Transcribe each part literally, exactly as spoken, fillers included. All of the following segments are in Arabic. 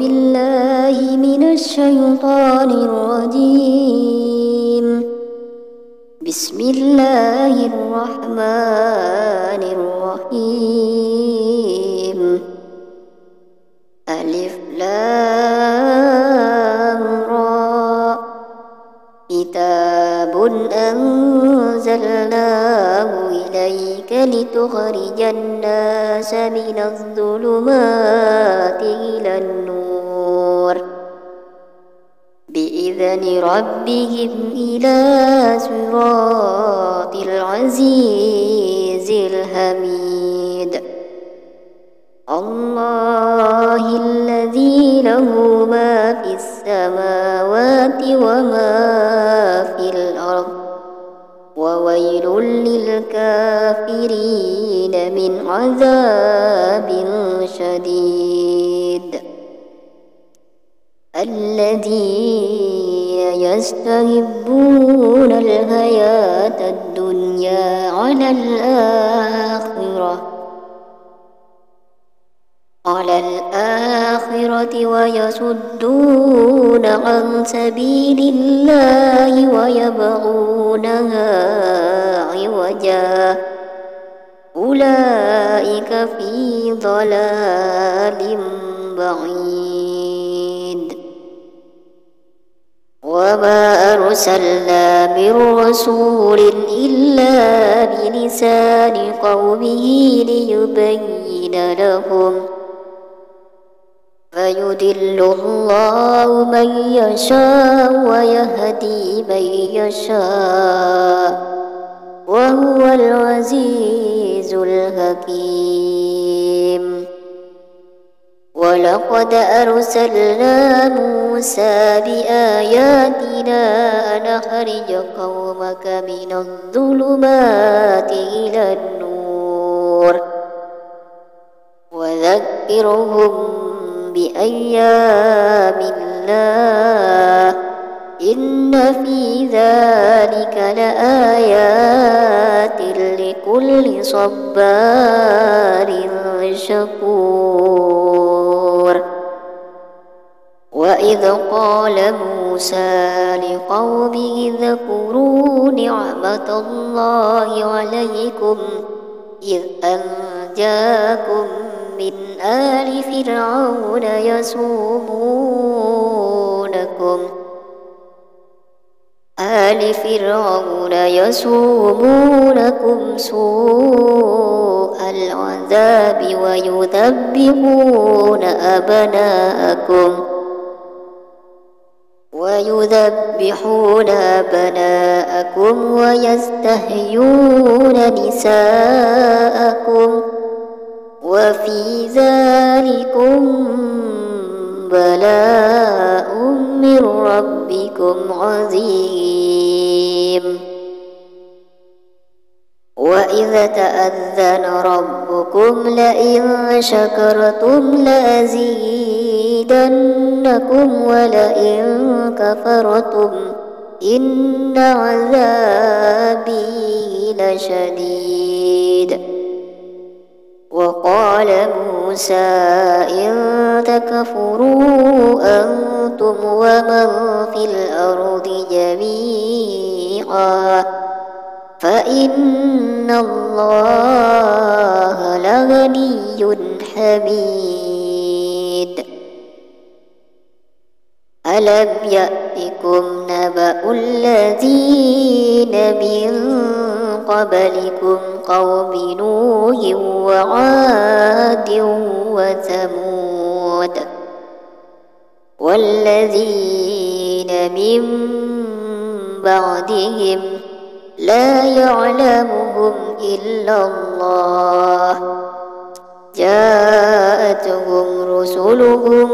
بالله من الشيطان الرجيم. بسم الله الرحمن الرحيم. ألف لام را. كتاب أنزلناه إليك لتخرج الناس من الظلمات إلى النور بإذن ربهم إلى صراط العزيز الحميد. الله الذي له ما في السماوات وما في الأرض وويل للكافرين من عذاب شديد. الذين يستحبون الحياة الدنيا على الآخرة على الآخرة ويصدون عن سبيل الله ويبغونها عوجا أولئك في ضلال بعيد. وما أرسلنا من رسول إلا بلسان قومه ليبين لهم فيضل الله من يشاء ويهدي من يشاء وهو العزيز الحكيم. ولقد أرسلنا موسى بآياتنا أن أخرج قومك من الظلمات إلى النور وذكرهم بأيام الله إن في ذلك لآيات لكل صبار شكور. وإذ قال موسى لقومه اذكروا نعمة الله عليكم إذ أنجاكم من آل فرعون يسومونكم آل فرعون يسومونكم سوء العذاب ويذبحون أبناءكم ويذبحون أبناءكم ويستحيون نساءكم وفي ذلكم بلاء من ربكم عظيم. وإذ تأذن ربكم لئن شكرتم لأزيدنكم ولئن كفرتم إن عذابي لشديد. وقال موسى إن تكفروا أنتم ومن في الأرض جميعا فإن الله لغني حميد. ألم يأتكم نبأ الذين من قبلكم قوم نوح وعاد وثمود والذين من بعدهم لا يعلمهم إلا الله جاءتهم رسلهم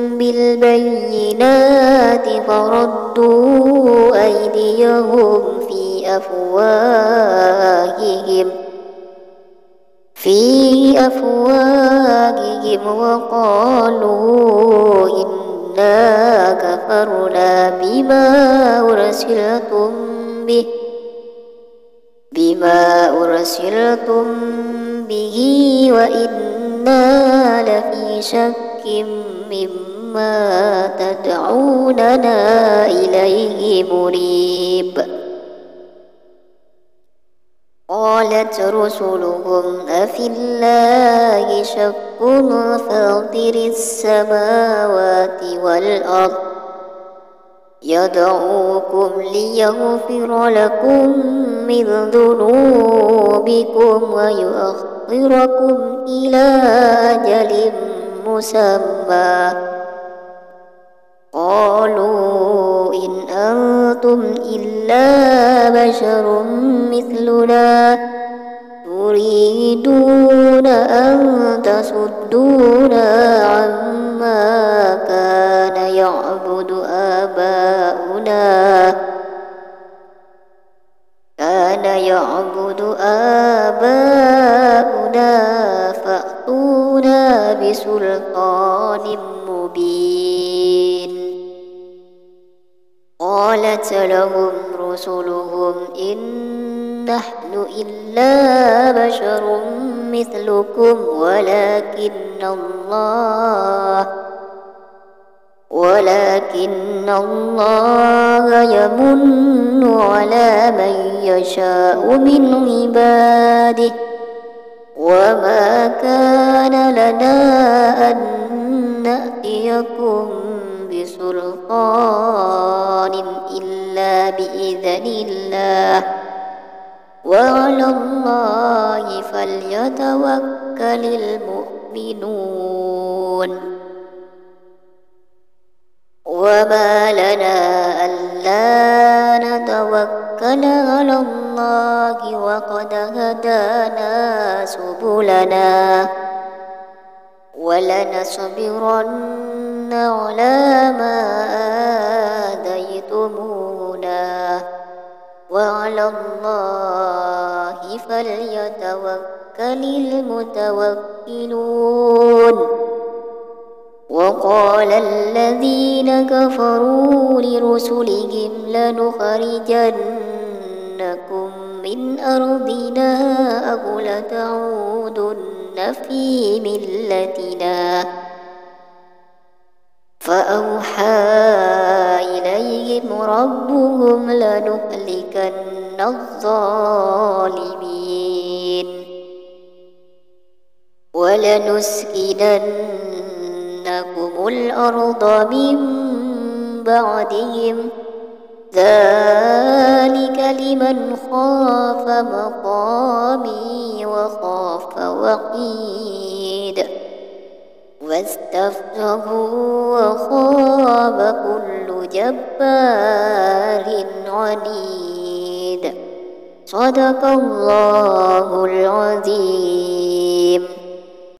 بالبينات فردوا أيديهم في أفواههم في أفواههم وقالوا إنا كفرنا بما أرسلتم به بما أرسلتم به وإنا لفي شك مما ما تدعوننا إليه مريب. قالت رسلهم أفي الله شك فاطر السماوات والأرض يدعوكم ليغفر لكم من ذنوبكم ويؤخركم إلى أجل مسمى. قالوا إن أنتم إلا بشر مثلنا تريدون أن تصدونا عما كان يعبد آباؤنا كان يعبد آباؤنا فأتونا بسلطان مبين. قالت لهم رسلهم إن نحن إلا بشر مثلكم ولكن الله ولكن الله يمن على من يشاء من عباده وما كان لنا أن نأتيكم بسلطان إلا بإذن الله وعلى الله فليتوكل المؤمنون. وما لنا ألا نتوكل على الله وقد هدانا سبلنا ولنصبرن على ما آذيتمونا وعلى الله فليتوكل المتوكلون. وقال الذين كفروا لرسلهم لنخرجنكم من أرضنا أو لتعودن في ملتنا فأوحى إليهم ربهم لنهلكن الظالمين ولنسكننكم الأرض من بعدهم ذلك لمن خاف مقامي وخاف وعيد. واستفتحوا وخاب كل جبار عنيد. صدق الله العظيم.